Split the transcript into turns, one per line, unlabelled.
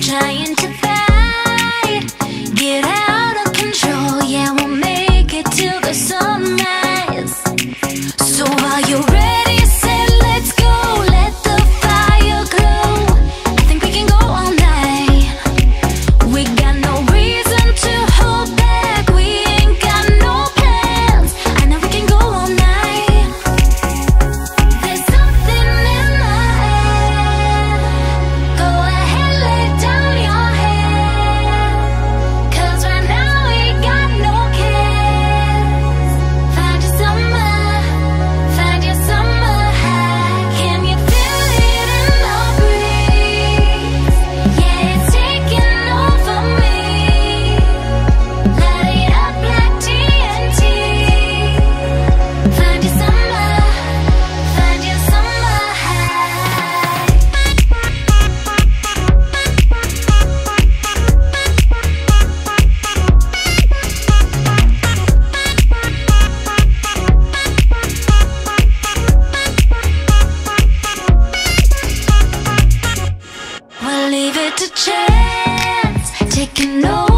trying to fight, get out of control. Yeah, we'll make it till the sunrise. So while you're ready, say let's go, let the fire glow. I think we can go all night. We got no reason to hold back, we ain't got no plans. I know we can go all night. There's something in the air. Go ahead, lay down your head, 'cause right now we got no cares. Find your summer, find your summer high. Can you feel it in the breeze? Yeah, it's taking over me. Light it up like TNT. Find your summer, find your summer high. We'll leave it to chance, taking over.